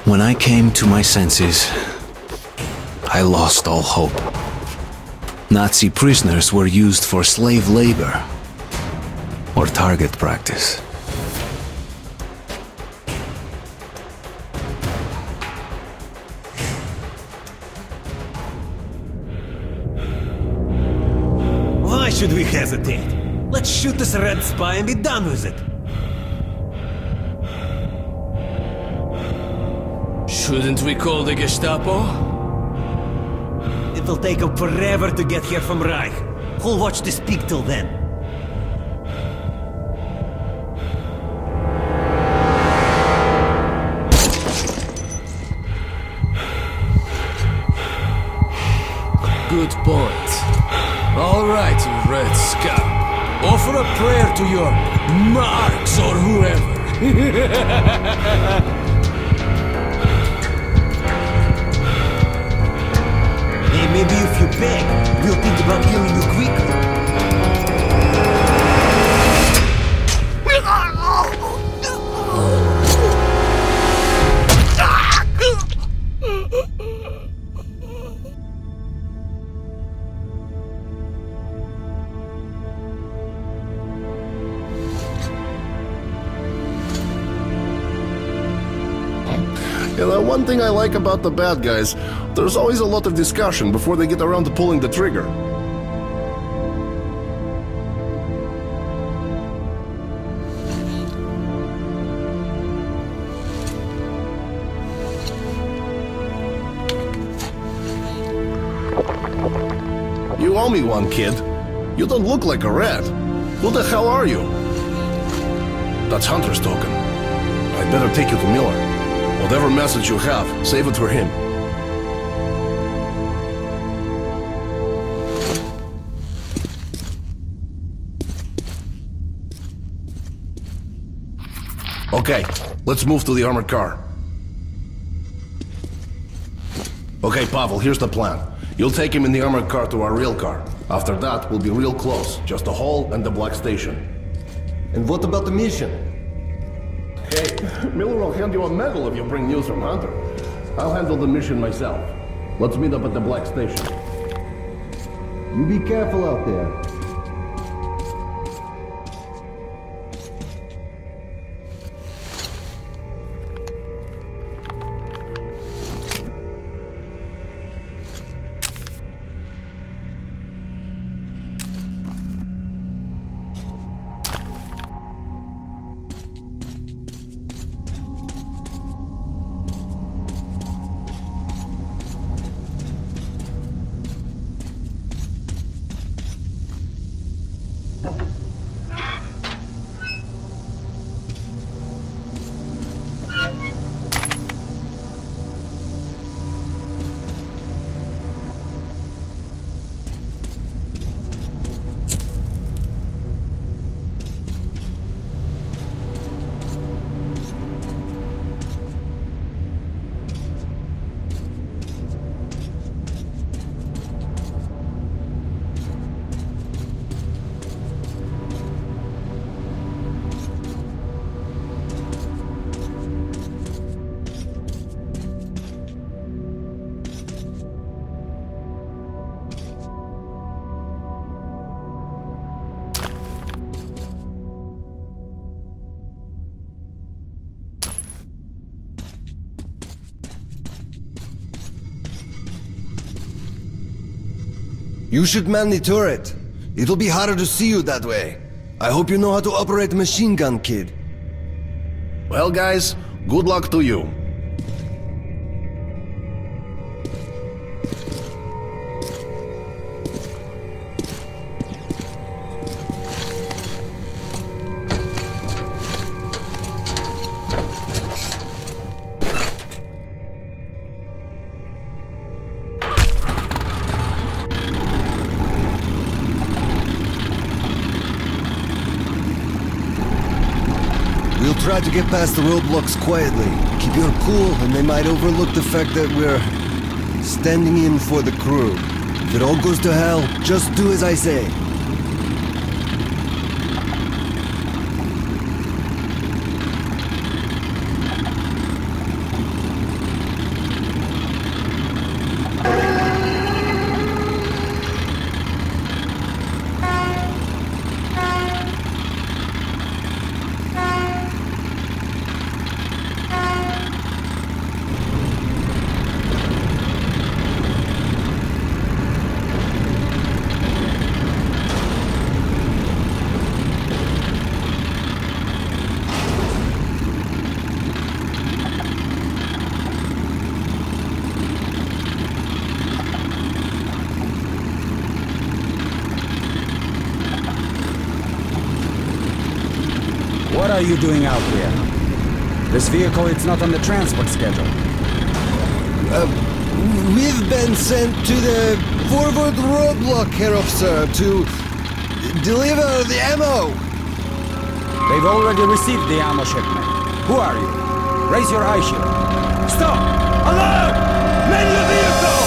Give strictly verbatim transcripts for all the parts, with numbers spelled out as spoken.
When I came to my senses, I lost all hope. Nazi prisoners were used for slave labor or target practice. Why should we hesitate? Let's shoot this red spy and be done with it. Shouldn't we call the Gestapo? It'll take them forever to get here from Reich. Who'll watch this peak till then? Good point. All right, you red scum. Offer a prayer to your Marx or whoever. Hey, maybe if you beg, we'll think about killing you quickly. You know, one thing I like about the bad guys, there's always a lot of discussion before they get around to pulling the trigger. You owe me one, kid. You don't look like a rat. Who the hell are you? That's Hunter's token. I'd better take you to Miller. Whatever message you have, save it for him. Okay, let's move to the armored car. Okay, Pavel, here's the plan. You'll take him in the armored car to our real car. After that, we'll be real close. Just the hall and the black station. And what about the mission? Hey, Miller will hand you a medal if you bring news from Hunter. I'll handle the mission myself. Let's meet up at the black station. You be careful out there. You should man the turret. It'll be harder to see you that way. I hope you know how to operate a machine gun, kid. Well, guys, good luck to you. We'll try to get past the roadblocks quietly. Keep your cool, and they might overlook the fact that we're standing in for the crew. If it all goes to hell, just do as I say. are you doing out here? This vehicle, it's not on the transport schedule. Uh, we've been sent to the forward roadblock, KrowZherck, to deliver the ammo. They've already received the ammo shipment. Who are you? Raise your eye shield. Stop! Alert! Man your vehicle!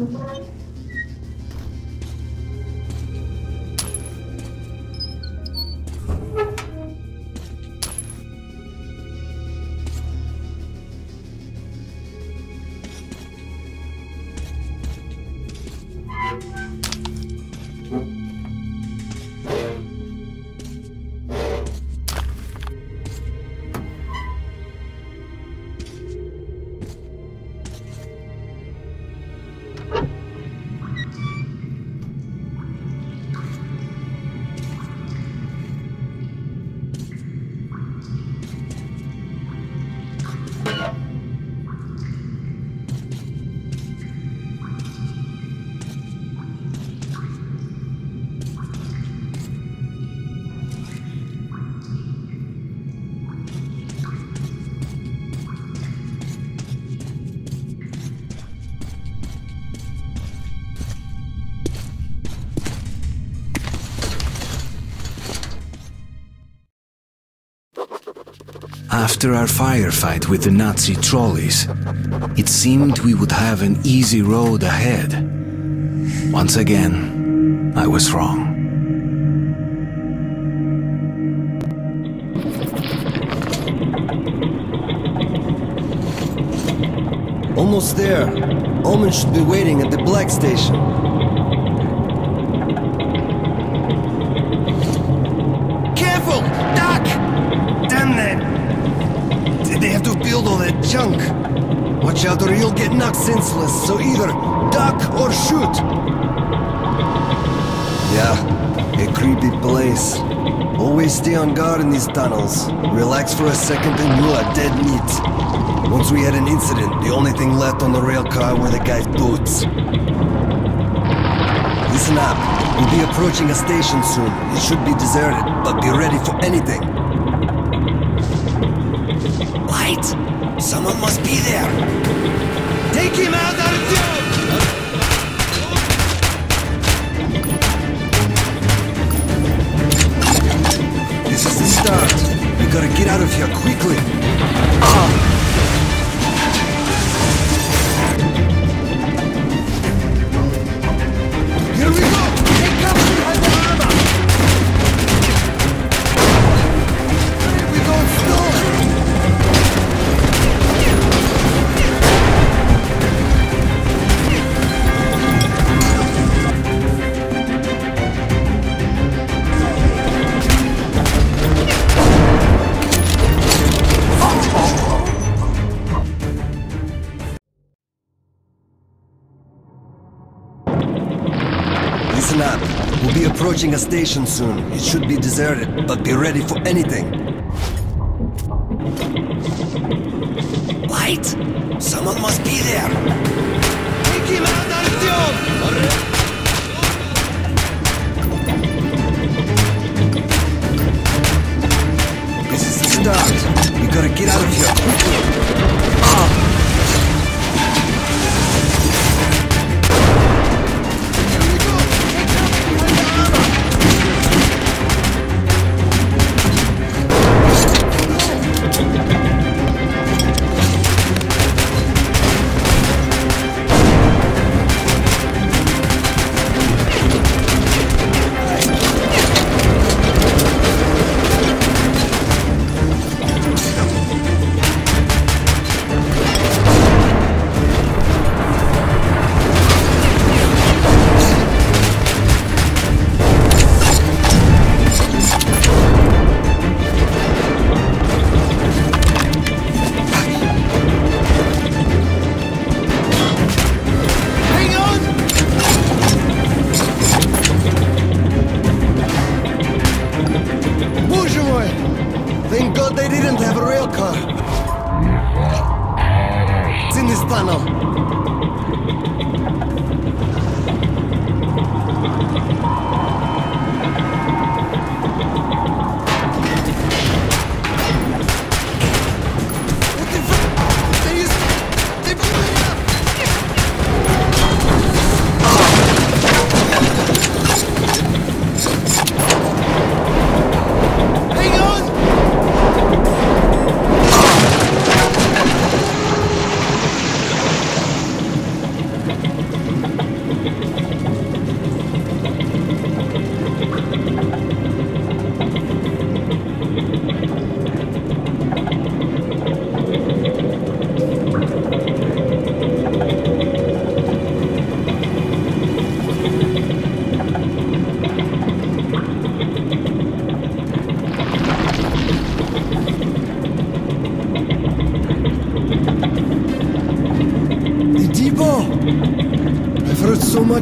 After our firefight with the Nazi trolleys, it seemed we would have an easy road ahead. Once again, I was wrong. Almost there. Omen should be waiting at the Black Station. Careful! Duck! Damn that! Did they have to build all that junk? Watch out or you'll get knocked senseless, so either duck or shoot! Yeah, a creepy place. Always stay on guard in these tunnels. Relax for a second and you are dead meat. Once we had an incident, the only thing left on the rail car were the guy's boots. Listen up. We'll be approaching a station soon. It should be deserted, but be ready for anything. Light! Someone must be there! Take him out, Artyom! This is the start. We gotta get out of here quickly. Ah! Here we go! Take cover behind the armor! Here we go, slow! Listen up. We'll be approaching a station soon. It should be deserted, but be ready for anything. Light! Someone must be there! Take him out, Artyom! This is the start. We gotta get out of here quickly. Ah!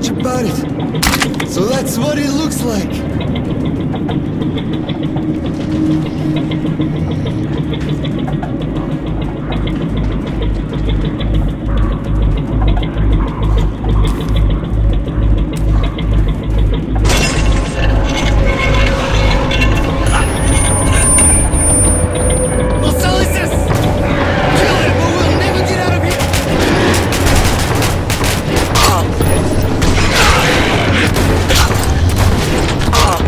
much about it. So that's what it looks like. Oh!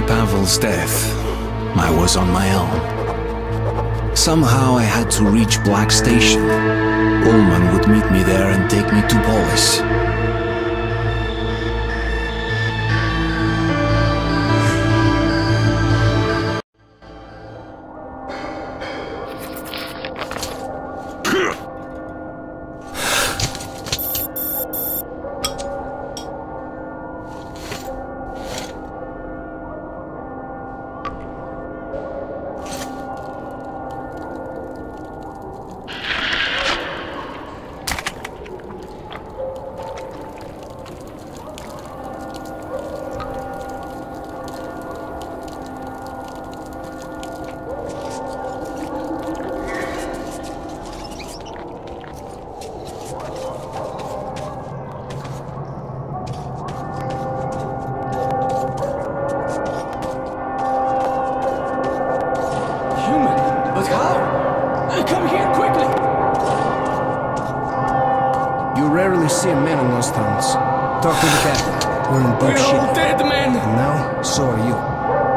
Pavel's death, I was on my own. Somehow I had to reach Black Station. Ullman would meet me there and take me to Polis. See a man on those towns. Talk to the captain. We're in deep We're shit. all dead, man! And now, so are you.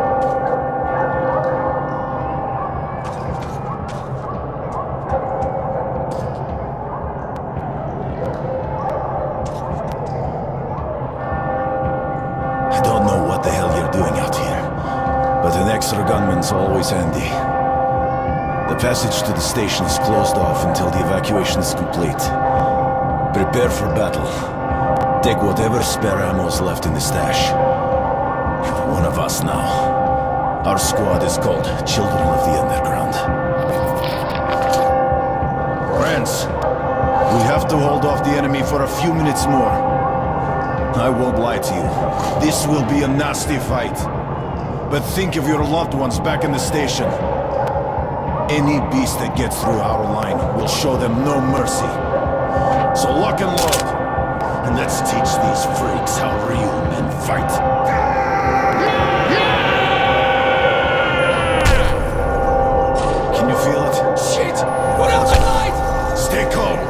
I don't know what the hell you're doing out here, but an extra gunman's always handy. The passage to the station is closed off until the evacuation is complete. Prepare for battle. Take whatever spare ammo is left in the stash. You're one of us now. Our squad is called Children of the Underground. Friends, we have to hold off the enemy for a few minutes more. I won't lie to you. This will be a nasty fight. But think of your loved ones back in the station. Any beast that gets through our line will show them no mercy. So lock and load, and let's teach these freaks how real men fight. Can you feel it? Shit! Put out the light! Stay calm.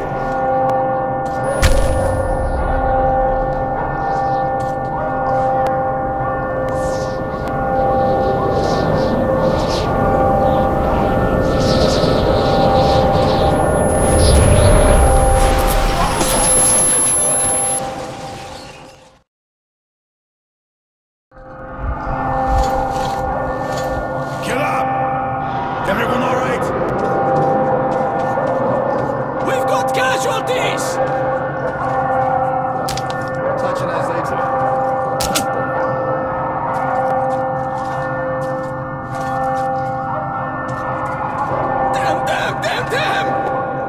Everyone all right? We've got casualties! Touching us exit. Damn, damn, damn, damn!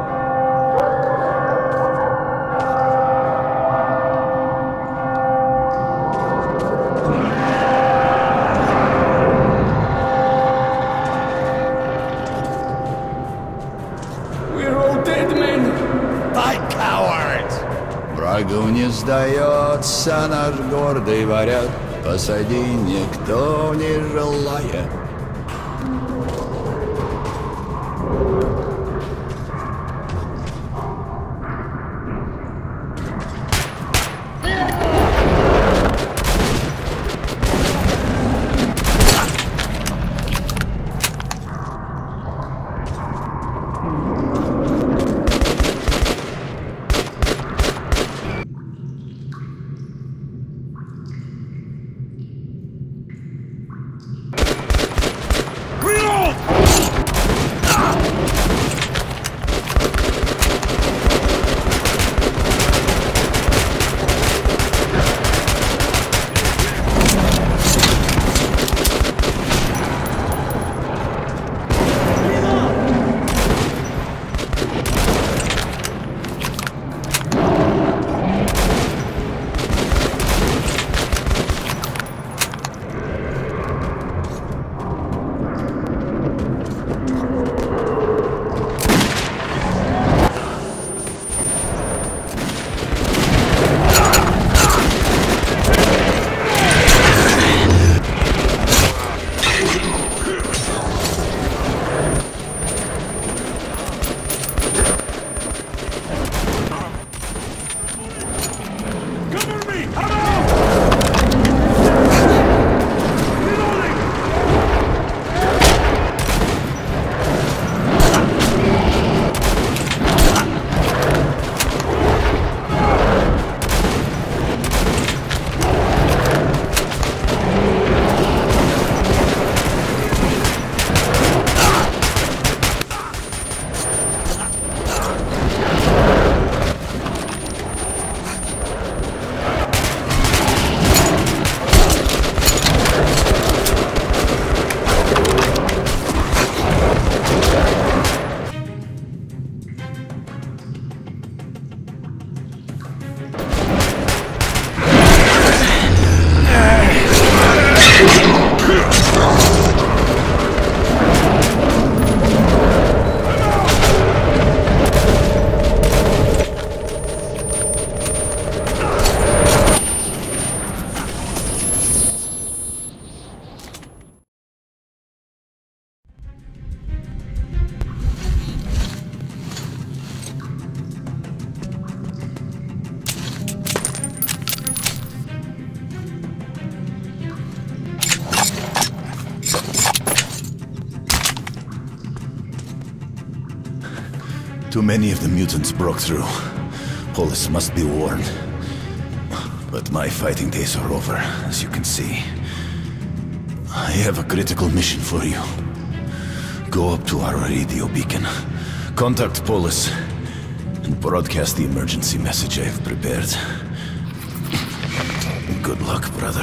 Врагу не сдается наш гордый варяг, посади никто не желает. Too many of the mutants broke through. Polis must be warned. But my fighting days are over, as you can see. I have a critical mission for you. Go up to our radio beacon, contact Polis, and broadcast the emergency message I have prepared. Good luck, brother.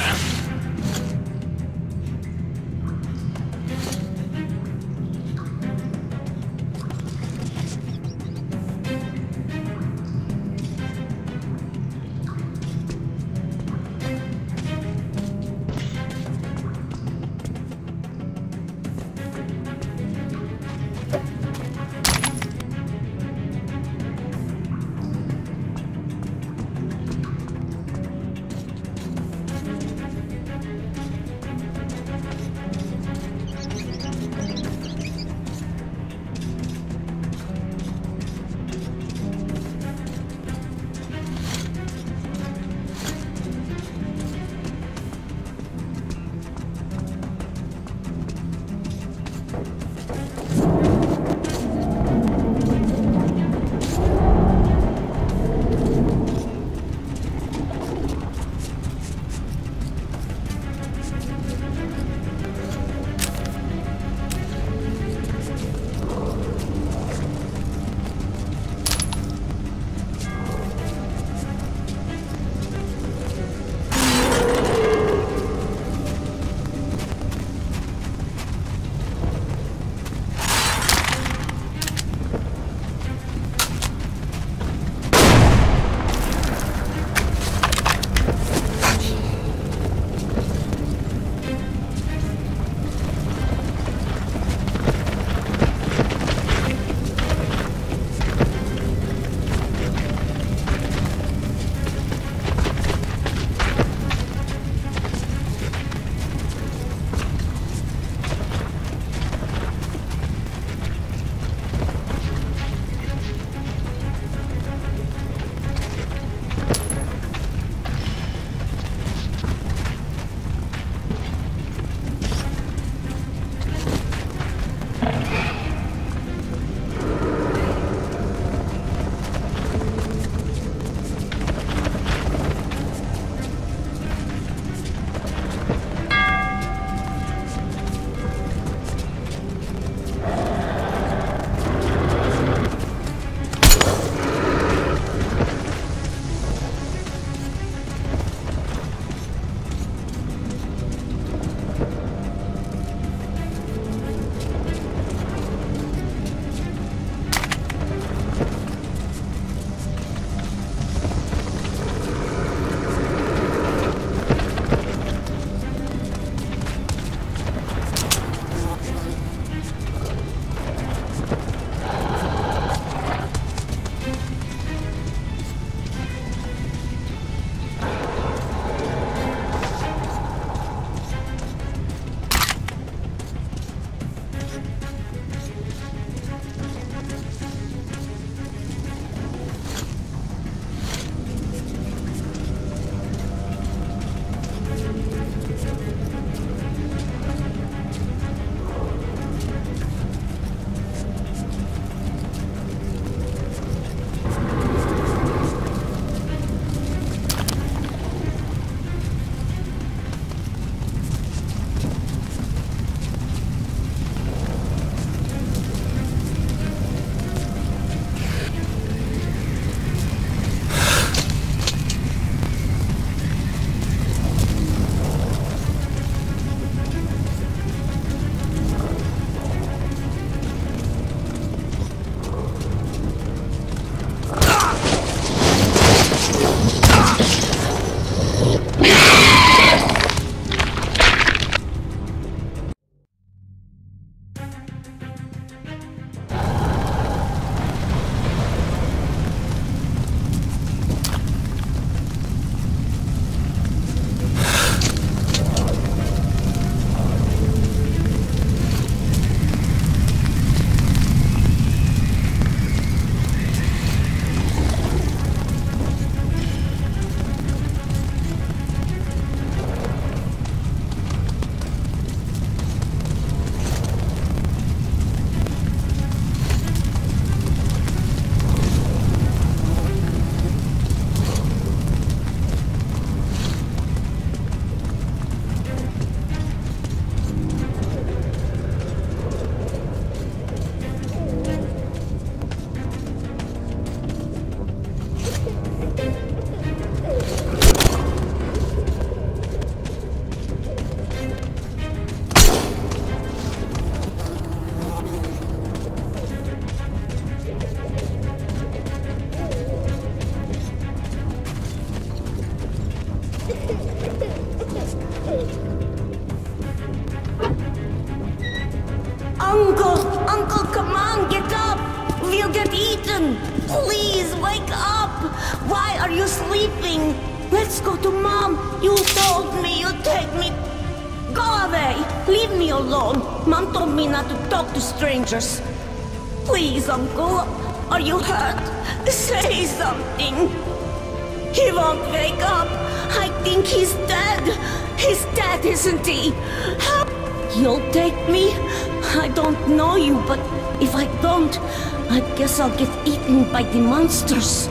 Please, wake up! Why are you sleeping? Let's go to Mom! You told me you'd take me... Go away! Leave me alone! Mom told me not to talk to strangers. Please, Uncle, are you hurt? Say something! He won't wake up! I think he's dead! He's dead, isn't he? Help! You'll take me? I don't know you, but if I don't, I guess I'll get eaten by the monsters.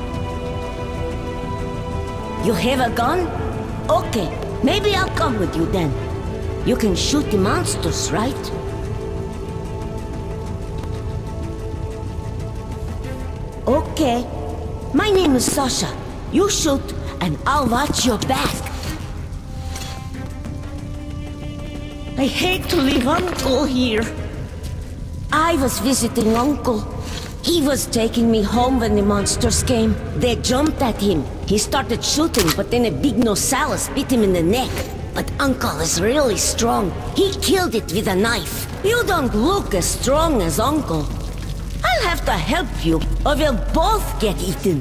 You have a gun? Okay, maybe I'll come with you then. You can shoot the monsters, right? Okay. My name is Sasha. You shoot, and I'll watch your back. I hate to leave Uncle here. I was visiting Uncle. He was taking me home when the monsters came. They jumped at him. He started shooting, but then a big Nosalis bit him in the neck. But Uncle is really strong. He killed it with a knife. You don't look as strong as Uncle. I'll have to help you, or we'll both get eaten.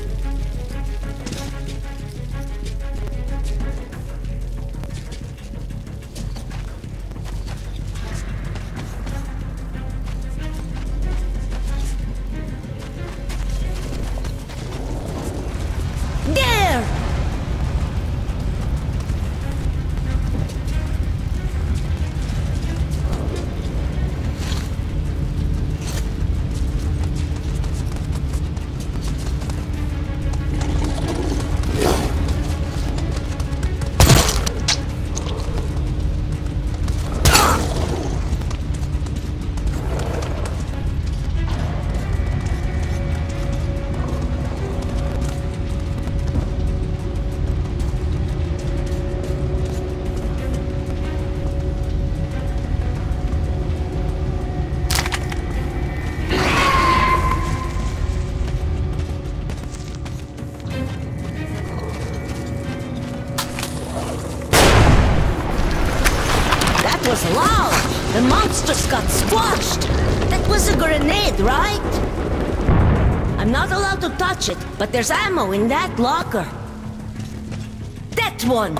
Was loud! The monsters got squashed! That was a grenade, right? I'm not allowed to touch it, but there's ammo in that locker. That one!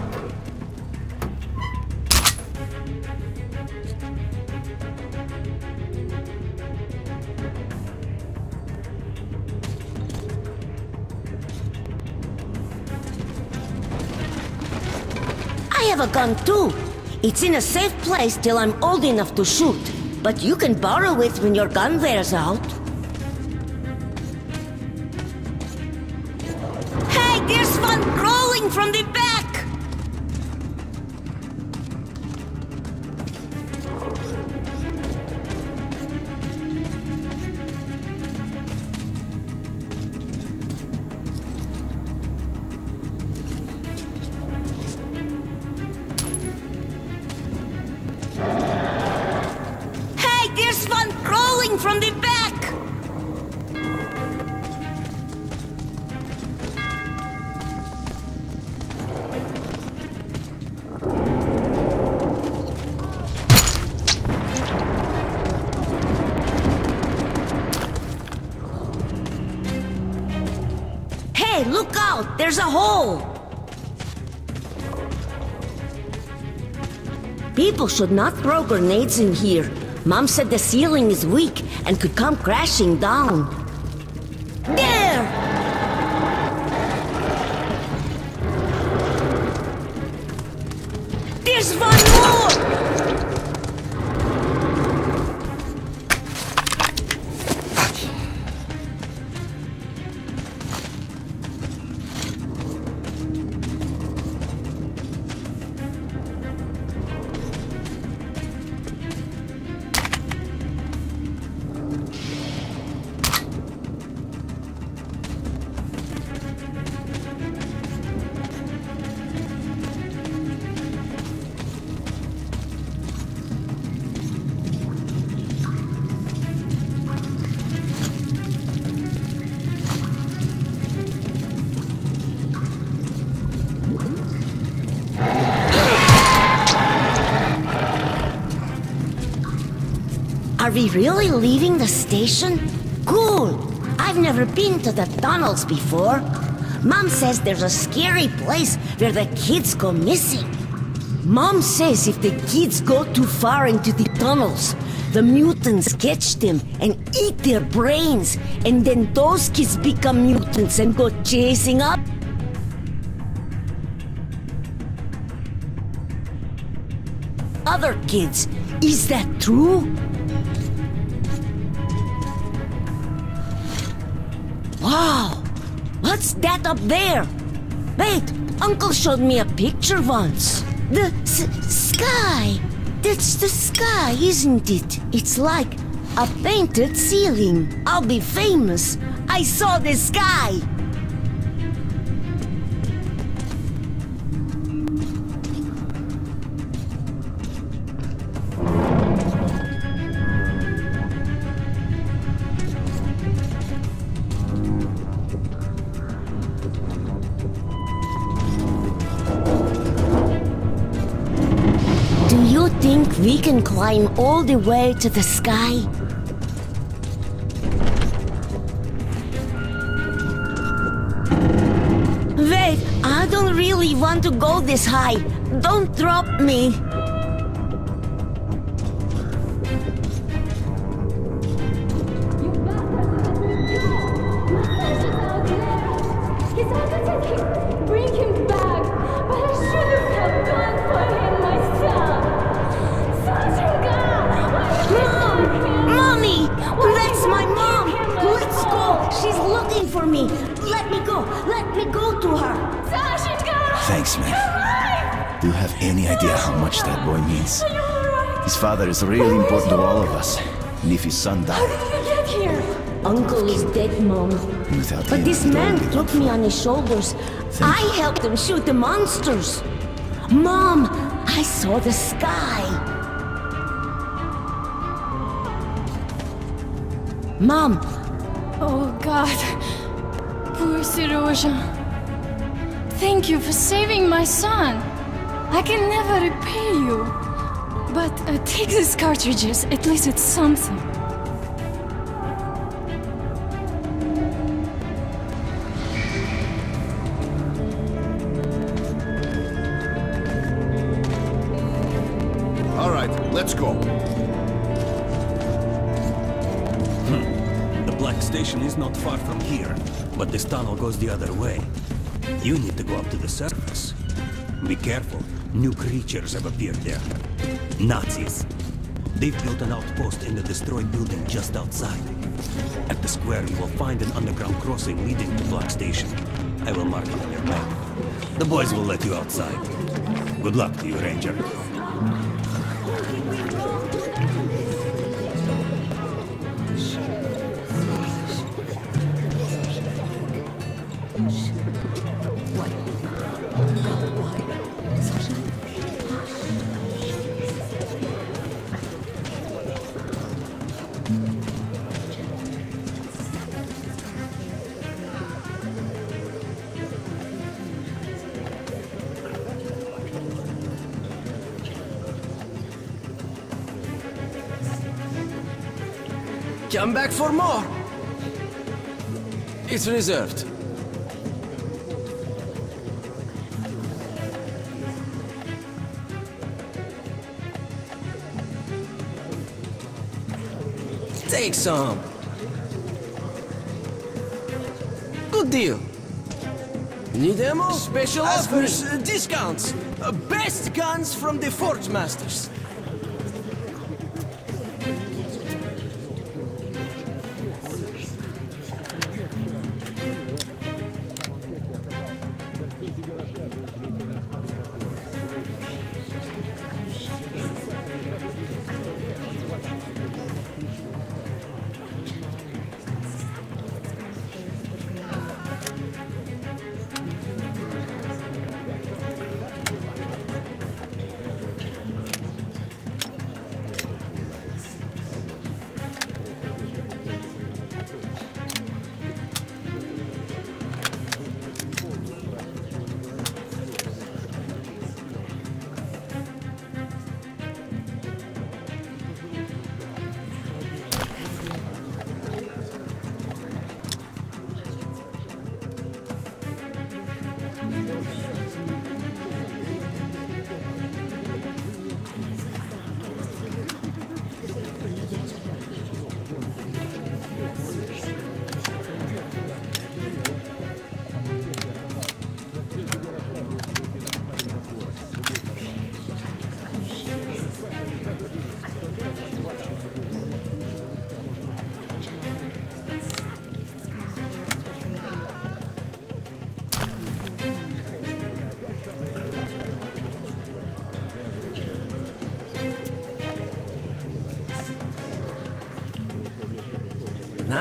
I have a gun too! It's in a safe place till I'm old enough to shoot. But you can borrow it when your gun wears out. Hey, there's one crawling from the back! From the back! Hey, look out! There's a hole! People should not throw grenades in here. Mom said the ceiling is weak and could come crashing down. There! There's one more! Are we really leaving the station? Cool! I've never been to the tunnels before. Mom says there's a scary place where the kids go missing. Mom says if the kids go too far into the tunnels, the mutants catch them and eat their brains, and then those kids become mutants and go chasing up other kids. Is that true? Wow! What's that up there? Wait, Uncle showed me a picture once. The s sky! That's the sky, isn't it? It's like a painted ceiling. I'll be famous. I saw the sky! Think we can climb all the way to the sky? Wait, I don't really want to go this high. Don't drop me. Thanks, man. Do you have any idea how much that boy means? His father is really important to all of us. And if his son died... How did we get here? Uncle is dead, Mom. Without but him, this man took me on his shoulders. Thank I you. helped him shoot the monsters. Mom, I saw the sky. Mom. Oh, God. Poor Serozha. Thank you for saving my son. I can never repay you. But uh, take these cartridges, at least it's something. All right, let's go. Hmm. The Black Station is not far from here, but this tunnel goes the other way. You need to go up to the surface. Be careful. New creatures have appeared there. Nazis. They've built an outpost in the destroyed building just outside. At the square, you will find an underground crossing leading to Black Station. I will mark it on your map. The boys will let you outside. Good luck to you, Ranger. Come back for more! It's reserved. Take some. Good deal. Need ammo? Special offers, uh, discounts. Uh, best guns from the Forge Masters.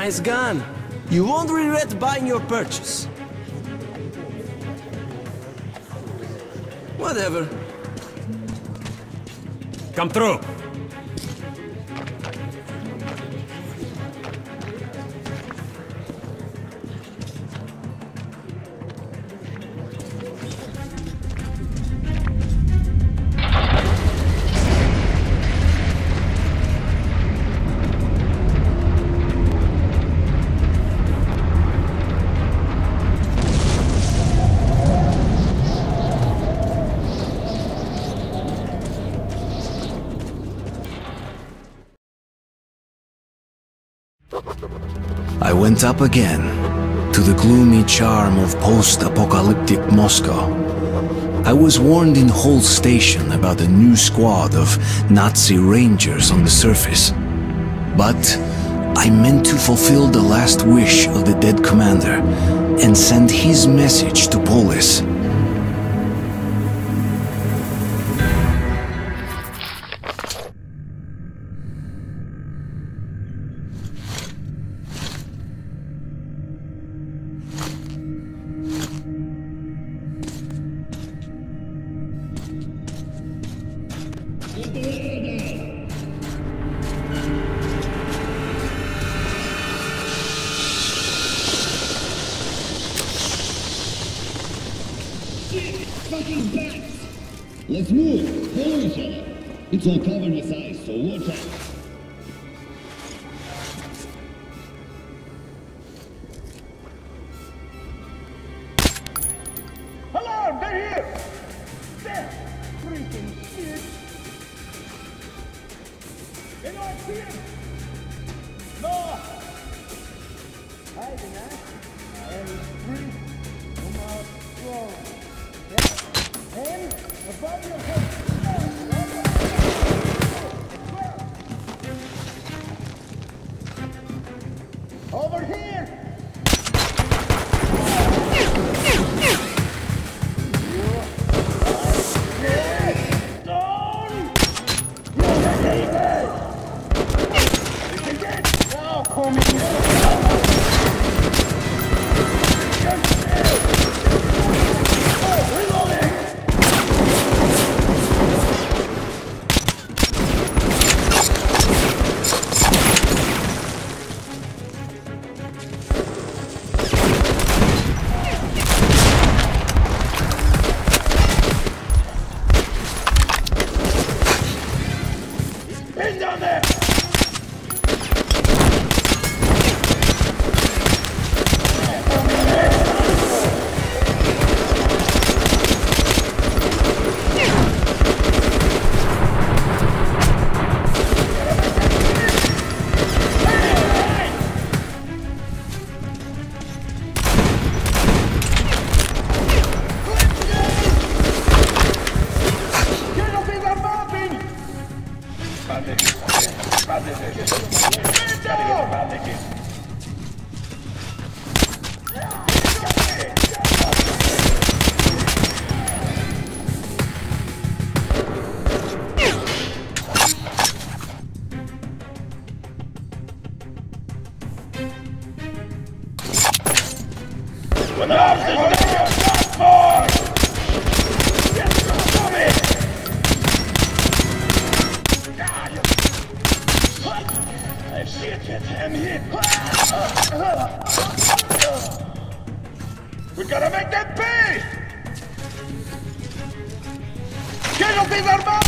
Nice gun. You won't regret buying your purchase. Whatever. Come through. I went up again, to the gloomy charm of post-apocalyptic Moscow. I was warned in Hull Station about a new squad of Nazi rangers on the surface. But I meant to fulfill the last wish of the dead commander and send his message to Polis. Let's move! Follow each other! It's all covered with ice, so watch out! Alarm! They're here! There! Freaking shit! They don't see him! No! Hiding, huh? And he's free from our throne. Hands above your head. Over here! We gotta make that pay! Casualties are back!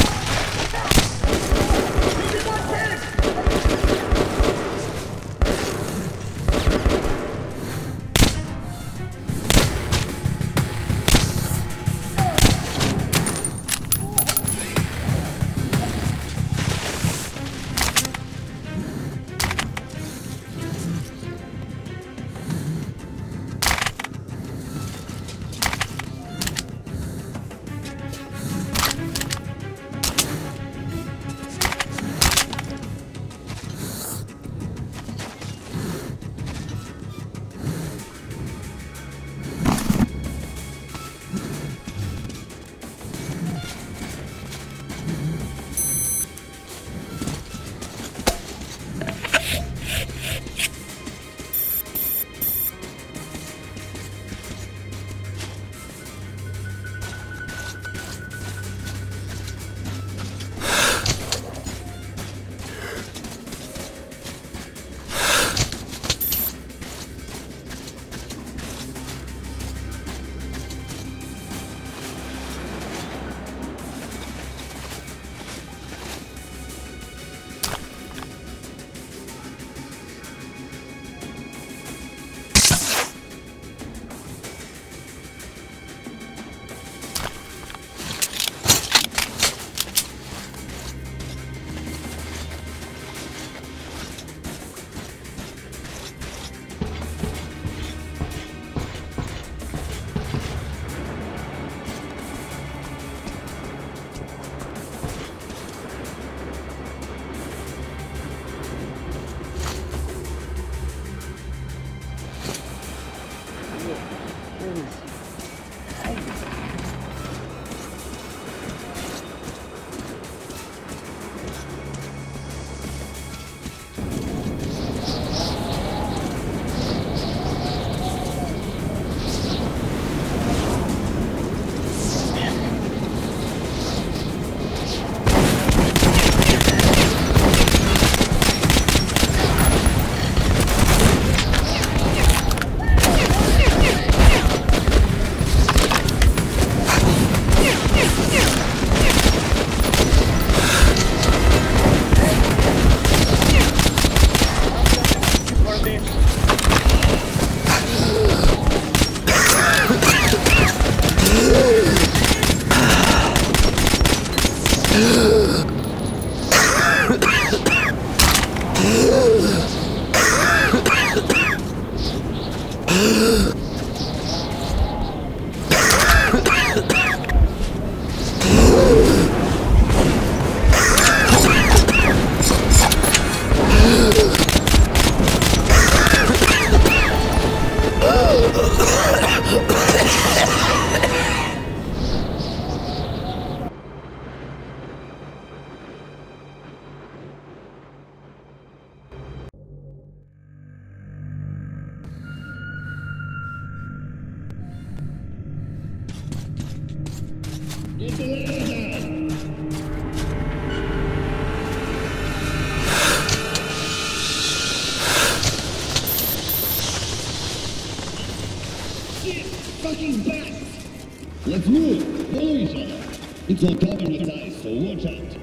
Fucking bats! Let's move! Follow each other! It's all covered with ice, so watch out!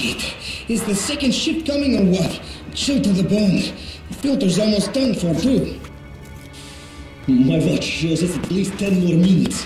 Shit. Is the second shift coming or what? Chill to the bone. The filter's almost done for, too. My watch shows us at least ten more minutes.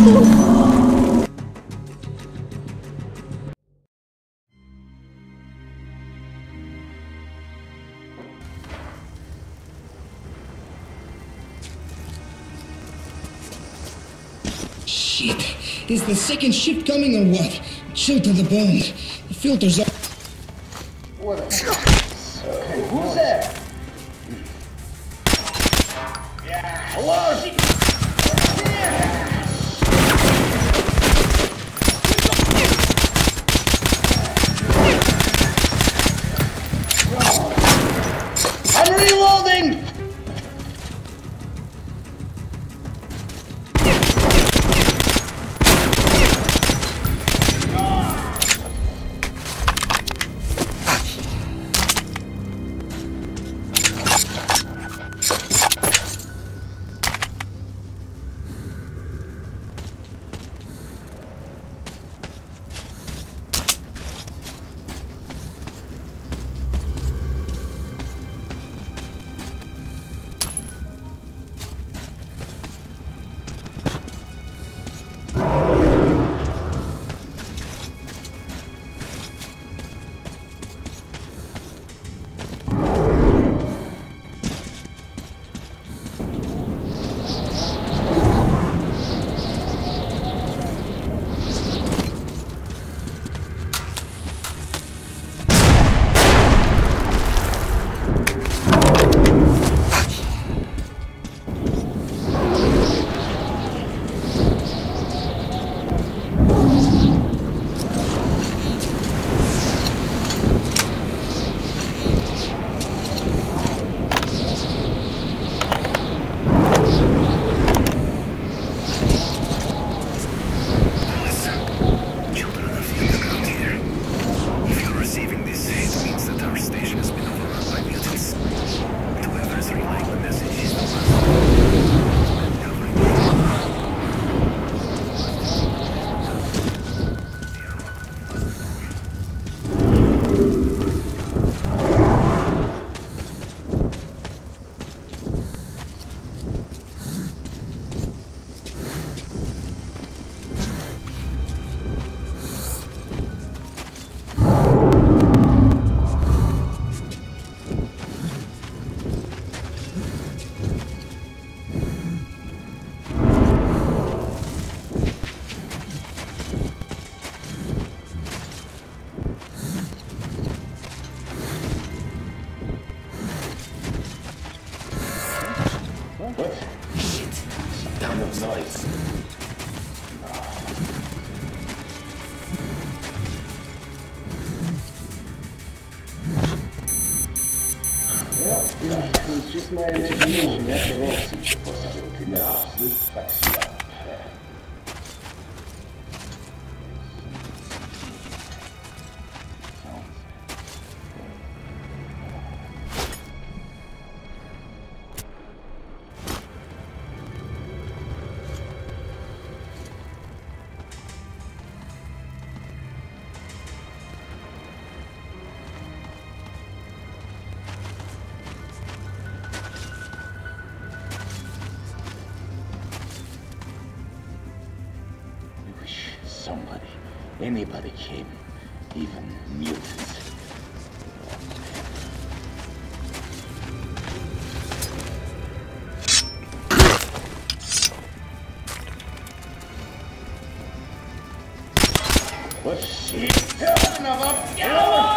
Shit. Is the second shift coming or what? Chilled to the bone. The filters are... What a... Hey, who's there? Yeah. Hello? I'm reloading! Somebody, anybody came, even mutants. What shit? Son of a gun!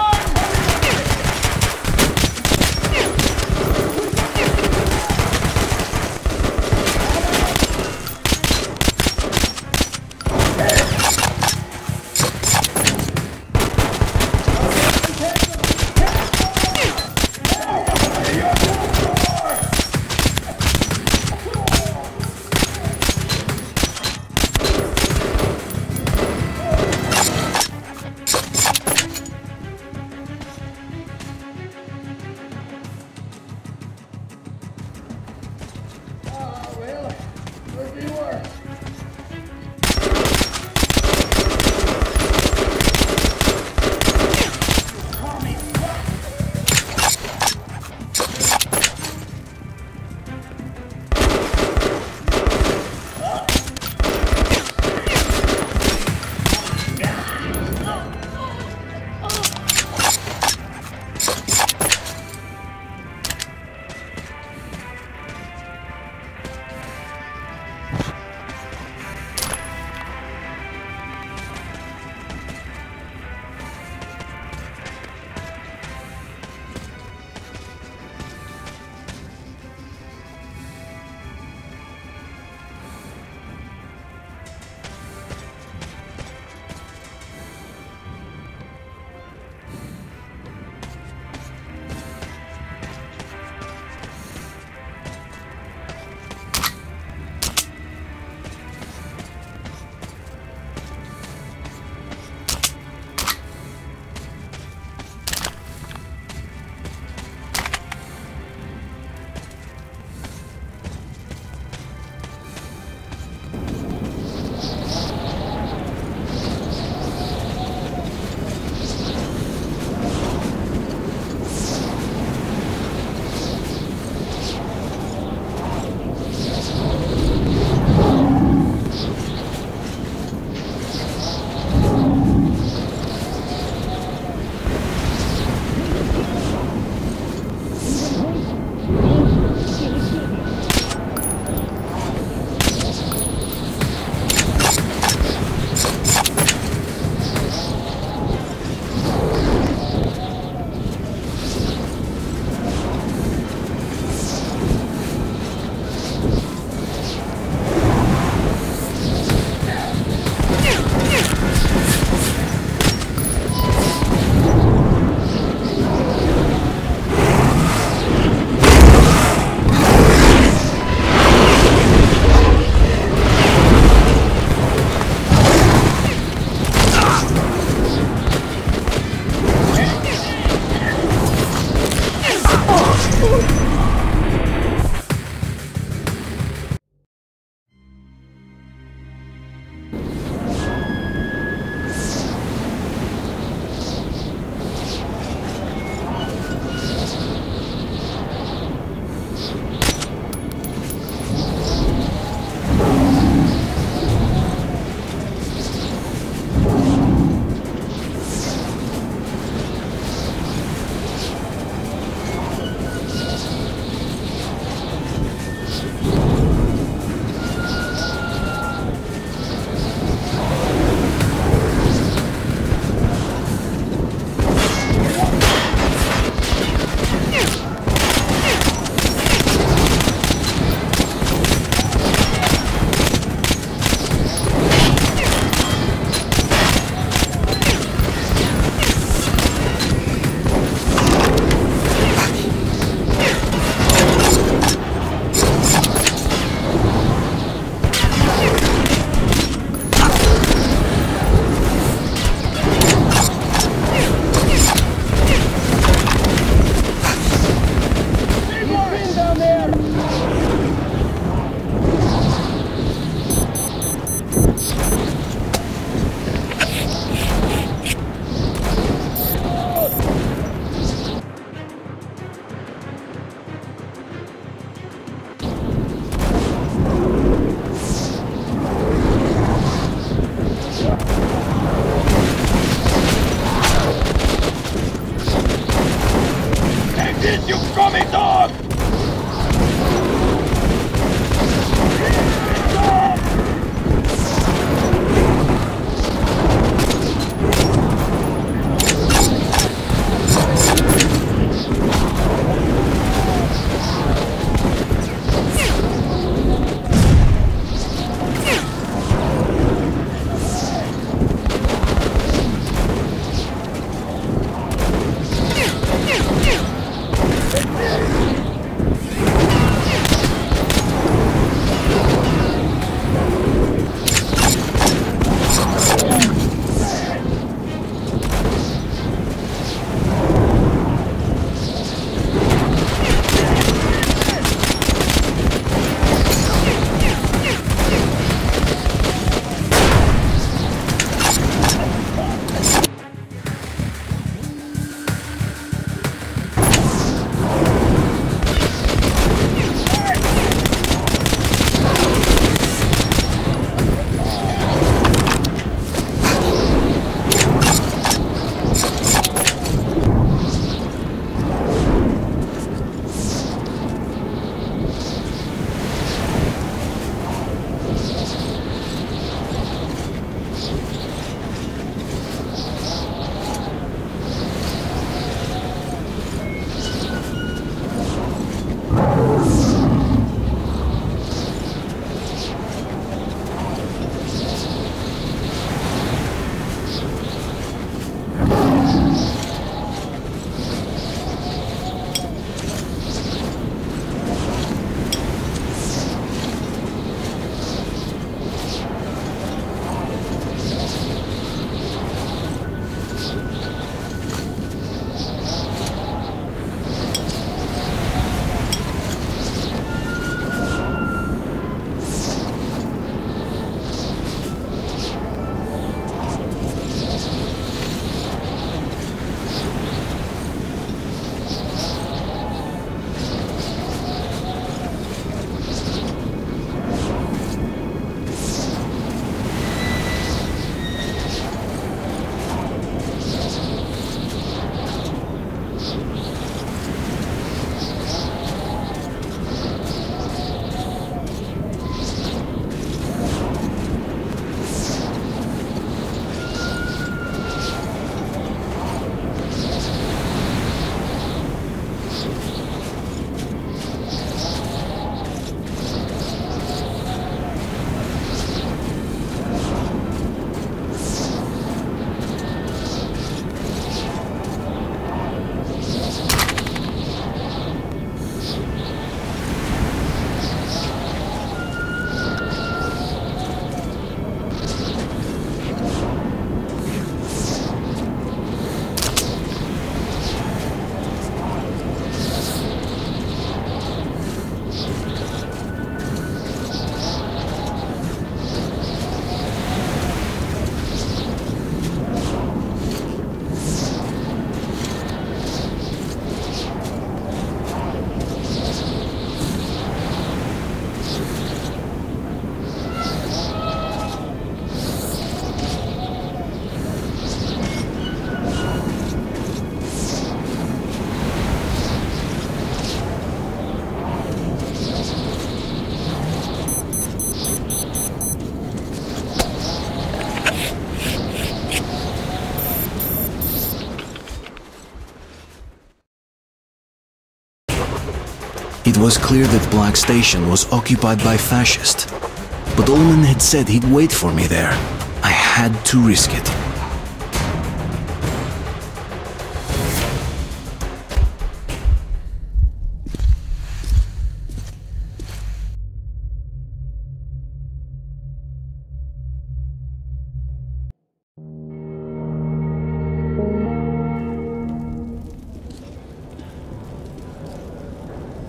It was clear that Black Station was occupied by fascists, but Ullman had said he'd wait for me there. I had to risk it.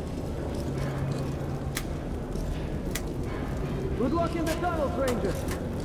Good luck in the tunnels, Ranger.